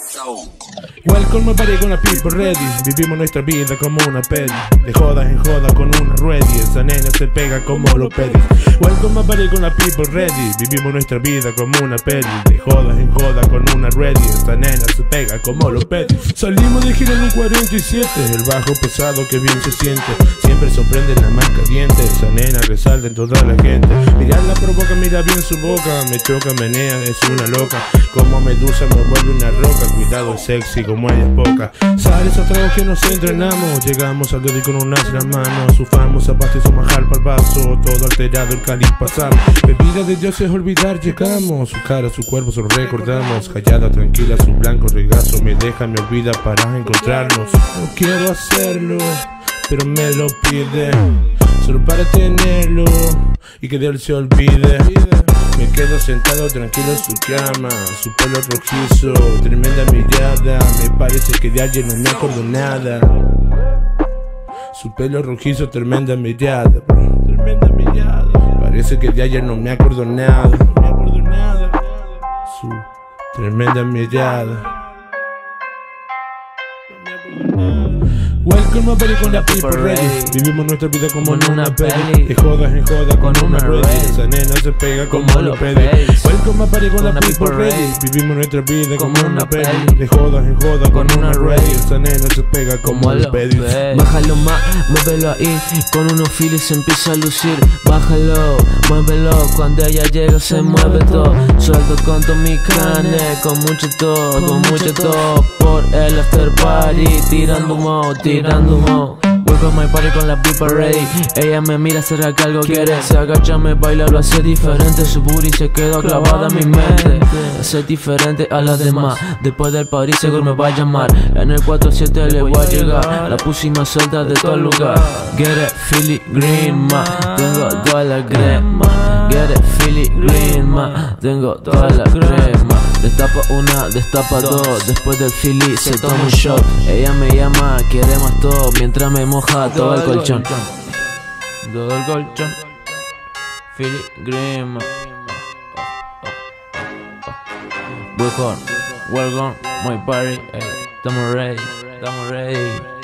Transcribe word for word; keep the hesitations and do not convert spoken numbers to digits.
Welcome my party con la people ready. Vivimos nuestra vida como una peli, de jodas en joda con una ready. Esa nena se pega como lo pedis. Welcome my party con la people ready. Vivimos nuestra vida como una peli, de jodas en joda con una ready. Esa nena se pega como lo pedis. Salimos de gira en un cuarenta y siete, el bajo pesado que bien se siente. Siempre sorprende la más caliente. Esa nena resalta en toda la gente. Mirarla provoca, mira bien su boca. Me choca, menea, es una loca. Como medusa me vuelve una roca. Cuidado, es sexy como ella es poca. Sales a tragos que nos entrenamos. Llegamos al dedo con un as en la mano. Su famosa pasta y su manjar para el vaso. Todo alterado, el cáliz pasamos. Bebida de Dios es olvidar, llegamos. Su cara, su cuerpo, solo recordamos. Callada, tranquila, su blanco regazo. Me deja, me olvida para encontrarnos. No quiero hacerlo, pero me lo pide, solo para tenerlo y que de él se olvide. Me quedo sentado tranquilo en su cama, su pelo rojizo, tremenda mirada. Me parece que de ayer no me acuerdo nada. Su pelo rojizo, tremenda mirada, bro. Tremenda mirada. Parece que de ayer no me acuerdo nada. No me acuerdo nada. Su tremenda mirada. Welcome a party con la people ready. Vivimos nuestra vida como en una peli, de jodas en joda con una ready. Esa nena se pega como lo pedis. Welcome a party con la people ready. Vivimos nuestra vida como una peli, de jodas en joda con una ready. Esa nena se pega como lo pedis. Bájalo más, muévelo ahí. Con unos filis se empieza a lucir. Bájalo, muévelo. Cuando ella llega se mueve todo. Suelto con todos mis canes, con mucho todo, con mucho todo. Por el after party, tirando humo, tirando humo. Welcome my party con la people ready. Ella me mira, será que algo quiere. Se agacha, me baila, lo hace diferente. Su booty se quedó clavada en mi mente. Hace diferente a las demás. Después del party seguro me va a llamar. En el cuatro siete le voy a llegar. La pussy más suelta de todo el lugar. Get it, feel it, green, ma. Tengo toda la crema. Get it, feel it, green, ma. Tengo toda la crema. Destapa una, destapa dos. Después del Philly se toma un shot. Ella me llama, quiere más todo. Mientras me moja todo el colchón. Todo el colchón. Philly Green. Welcome, welcome, my party. Estamos ready, estamos ready.